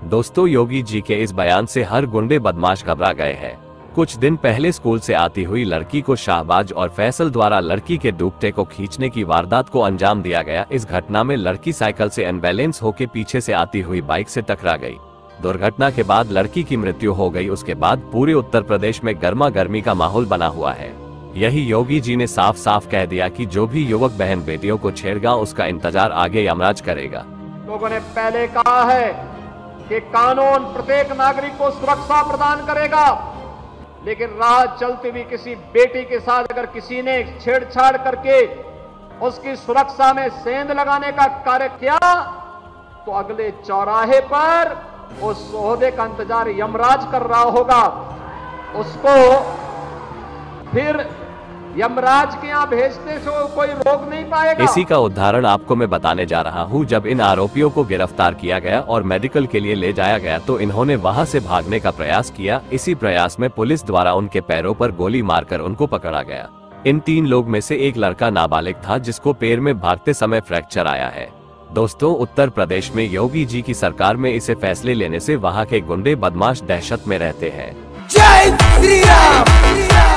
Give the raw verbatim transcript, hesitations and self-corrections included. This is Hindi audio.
दोस्तों, योगी जी के इस बयान से हर गुंडे बदमाश घबरा गए हैं। कुछ दिन पहले स्कूल से आती हुई लड़की को शाहबाज और फैसल द्वारा लड़की के दुपट्टे को खींचने की वारदात को अंजाम दिया गया। इस घटना में लड़की साइकिल से अनबैलेंस होकर पीछे से आती हुई बाइक से टकरा गई। दुर्घटना के बाद लड़की की मृत्यु हो गई। उसके बाद पूरे उत्तर प्रदेश में गर्मा गर्मी का माहौल बना हुआ है। यही योगी जी ने साफ साफ कह दिया कि जो भी युवक बहन बेटियों को छेड़ेगा उसका इंतजार आगे यमराज करेगा। लोगों ने पहले कहा है कि कानून प्रत्येक नागरिक को सुरक्षा प्रदान करेगा, लेकिन राह चलती हुई किसी बेटी के साथ अगर किसी ने छेड़छाड़ करके उसकी सुरक्षा में सेंध लगाने का कार्य किया तो अगले चौराहे पर उस सोहदे का इंतजार यमराज कर रहा होगा। उसको फिर यमराज के यहाँ भेजने से कोई रोक नहीं पाएगा। इसी का उदाहरण आपको मैं बताने जा रहा हूँ। जब इन आरोपियों को गिरफ्तार किया गया और मेडिकल के लिए ले जाया गया तो इन्होंने वहां से भागने का प्रयास किया। इसी प्रयास में पुलिस द्वारा उनके पैरों पर गोली मारकर उनको पकड़ा गया। इन तीन लोग में से एक लड़का नाबालिग था जिसको पैर में भागते समय फ्रैक्चर आया है। दोस्तों, उत्तर प्रदेश में योगी जी की सरकार में इसे फैसले लेने से वहाँ के गुंडे बदमाश दहशत में रहते हैं। जय श्री राम।